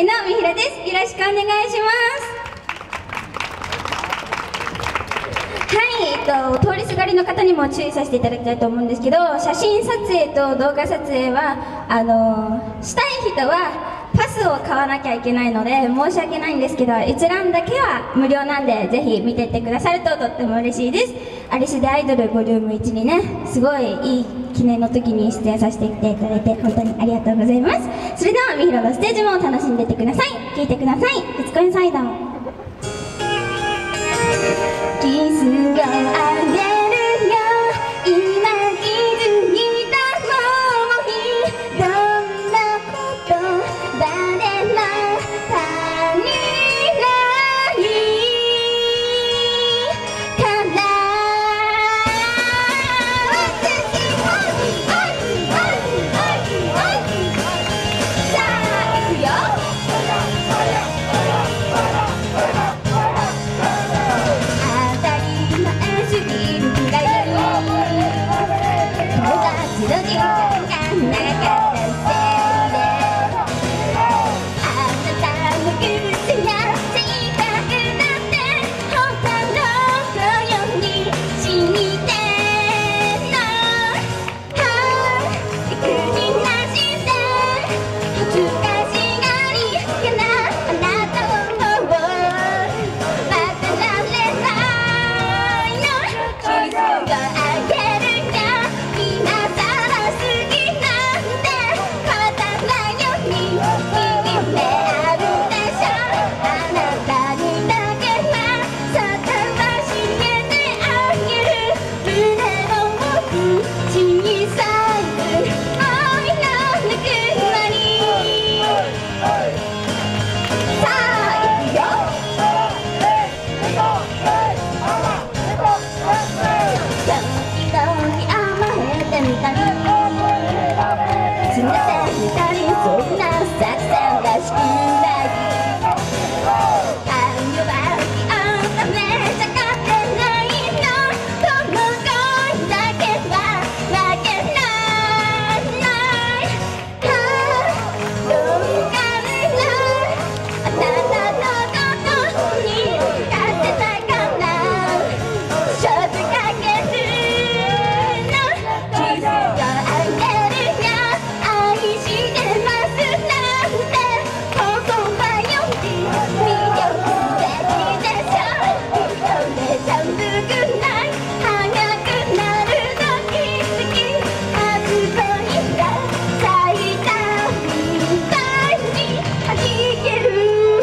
のみひろです。よろしくお願いします。はい、通りすがりの方にも注意させていただきたいと思うんですけど、写真撮影と動画撮影はしたい人はパスを買わなきゃいけないので申し訳ないんですけど、閲覧だけは無料なんで、ぜひ見てってくださるととっても嬉しいです。アリスでアイドルボリューム1にね、すごいいい記念の時に出演させていただいて本当にありがとうございます。それではみひろのステージも楽しんでってください。聴いてください。初恋サイダー。キスをあげるよ、今気づいたもういい、どんなこと誰も足りないからさあ行くよ。当たり前すぎるくらい友達の時間が長かったせいで、あなたの偶然が性格だって他の子より知っての陸になして恥ずかしがりやなあなたを待ってられないの。キスをあげるよ、今さら好きなんて簡単なように決めあるでしょ。あなたにだけはそこは閉めてあげる。胸の奥小さい愛のぬくもり。さあ行くよ。時々甘えてみたり冷てみたり、そんな作戦らしくない。あんよばきあんためちゃ勝てないの。この恋だけは負けないどうかな、あなたのことに勝てないかな。勝負かけるの。キスをあげるよ、愛してますなんて言葉より魅力的でしょ。これじゃぬくない早くなるドキドキ、初恋が咲いたみたいに弾ける。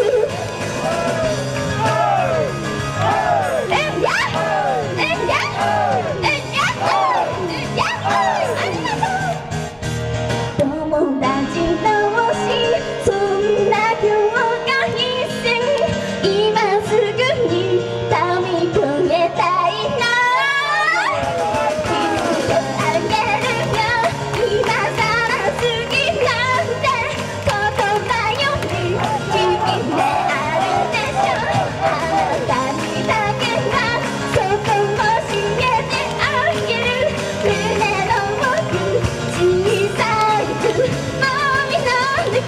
友達同士そんな境界線、今すぐに飛び越えたいな。キスをあげるよ、今さら好きなんて言葉より決めあるでしょ。あなたにだけはそこを閉めてあげる。胸の奥小さい愛のぬく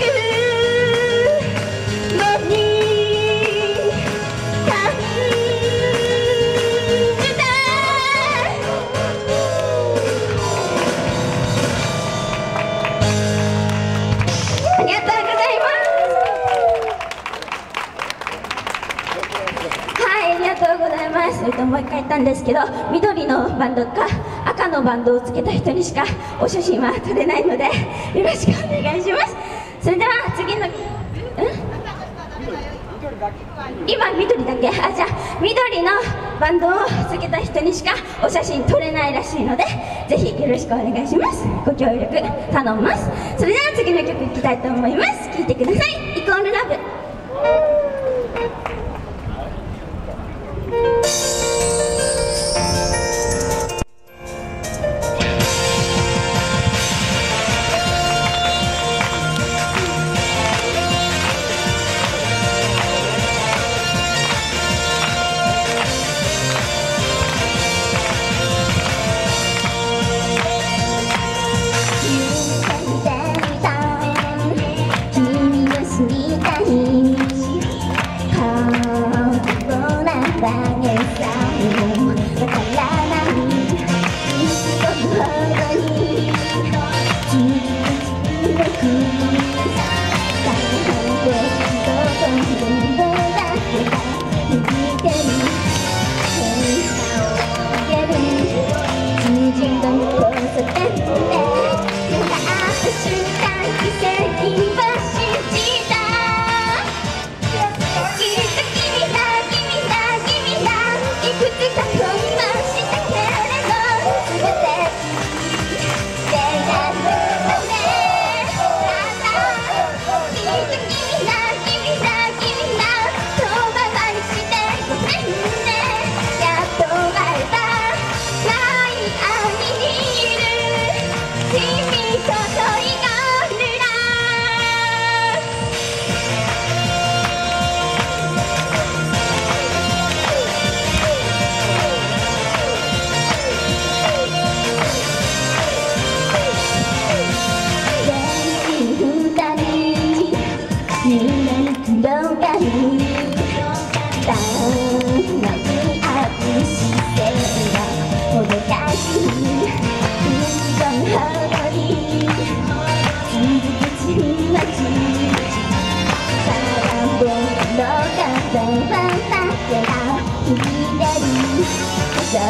もり感じた。ありがとうございます。はい、ありがとうございます。もう一回言ったんですけど、緑のバンドか赤のバンドをつけた人にしかお写真は撮れないのでよろしくお願いします。それでは次の今緑だけ、じゃあ緑のバンドをつけた人にしかお写真撮れないらしいので、ぜひよろしくお願いします。ご協力頼みます。それでは次の曲いきたいと思います。聴いてください。イコールラブ。君を過ぎたい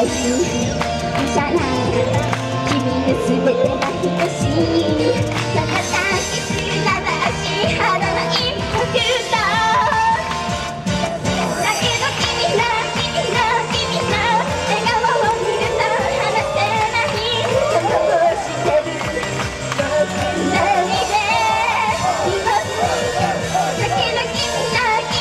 いじゃない君の全てが等しいただ抱きしめたし肌のインパクトだけど君の笑顔を見ると離せないそのをしてる僕のリレー今だけど君の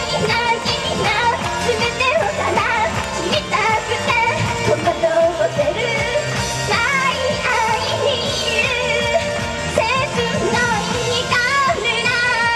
全てをただ知りたくて戸惑ってる最愛にいる切ないカルラ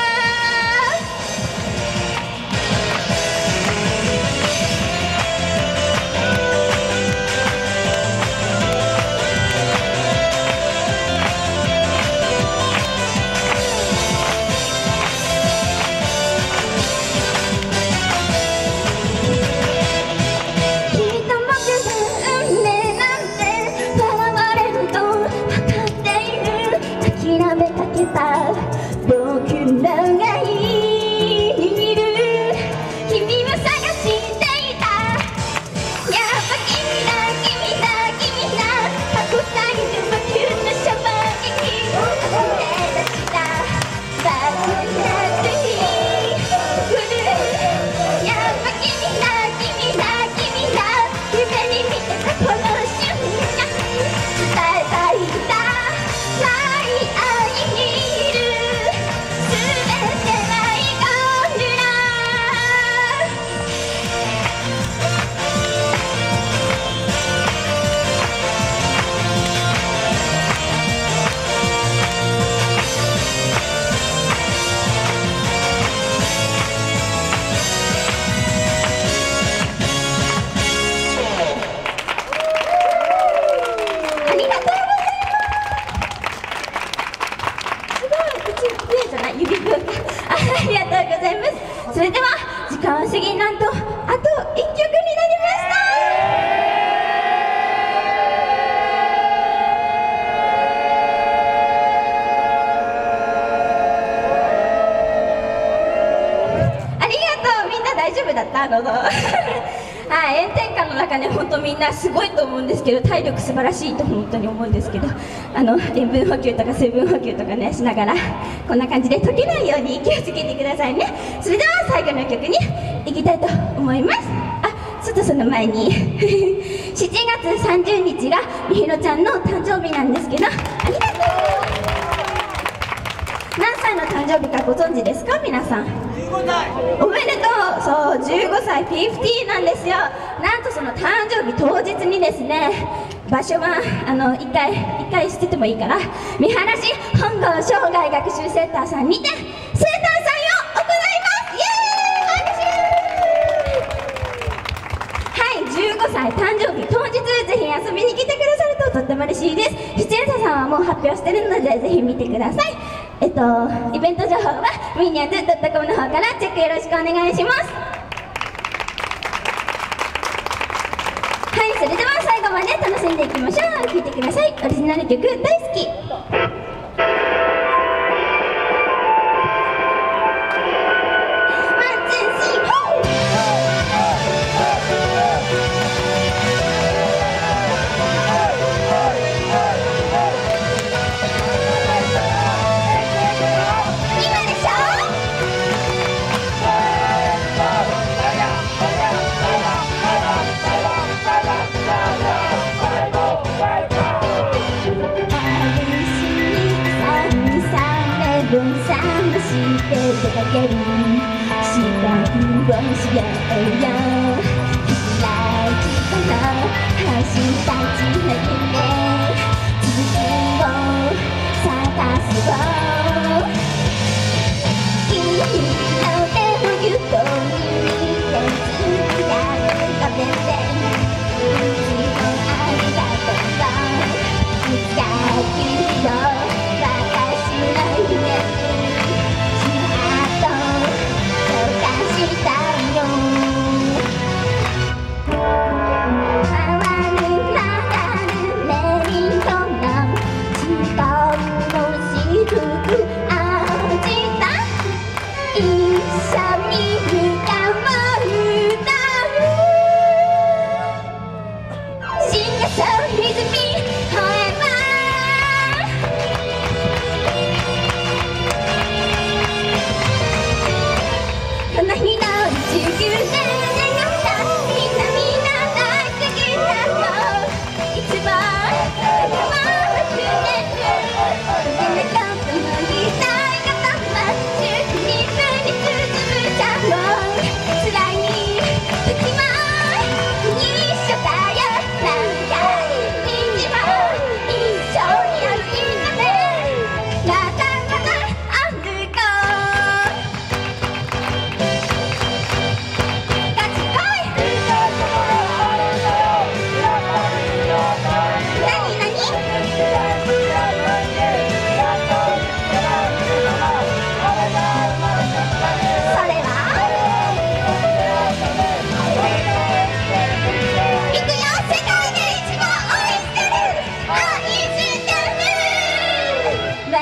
僕のがいる君を探していたやっぱ君だ過去サイズ僕の衝撃溢れ出したバックナッツに来るやっぱ君だ夢に見てたこの瞬間伝えたいんだ最愛にそれでは時間は過ぎなんとあと1曲になりましたありがとうみんな大丈夫だった喉はい、炎天下の中ね、本当みんなすごいと思うんですけど体力素晴らしいと本当に思うんですけど塩分補給とか水分補給とかねしながらこんな感じで溶けないように気をつけてくださいね。それでは最後の曲に行きたいと思います。ちょっとその前に7月30日がみひろちゃんの誕生日なんですけどありがとう。何歳の誕生日かご存知ですか皆さん。15歳おめでとう。そう15歳50なんですよ。なんとその誕生日当日にですね場所は一回捨ててもいいから見晴らし本郷生涯学習センターさんにて生誕祭を行いますイエーイはい15歳誕生日当日ぜひ遊びに来てくださるととっても嬉しいです。出演者さんはもう発表してるのでぜひ見てください。イベント情報はミニアンズ .com の方からチェックよろしくお願いします。はい、それでは最後まで楽しんでいきましょう。聴いてください。オリジナル曲大好き。分散して出かける支度をしようよ開きこの橋たちの夢続きを探そう君の手をゆっくり握ってつながっていつもありがとういつか君のく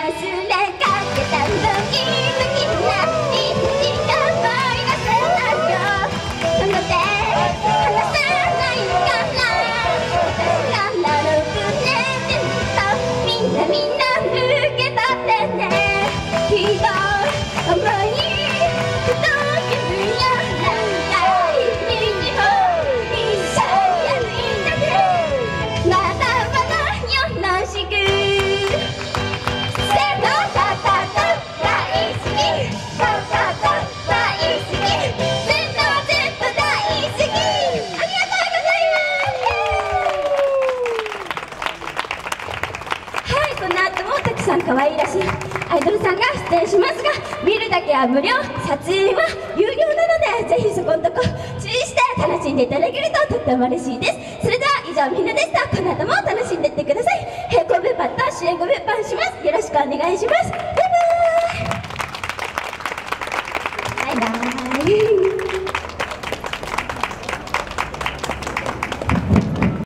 れかけたドキドキな日々が思い出せないよ。その手離さないから6年でみんな受け取ってね。ひどい思い届けるよ。長い道を一緒に歩いたね。まだまだよろしく。せーの、タタタ大好き、タタタ大好き、Zは Z 大好き。ありがとうございます。はい、この後もたくさん可愛いらしいアイドルさんが出演しますが、見るだけは無料、撮影は有料なので、ぜひそこのとこ注意して楽しんでいただけるととっても嬉しいです。それでは以上みんなでした。この後も楽しんでいってください。並行物販と主演後物販します。よろしくお願いします。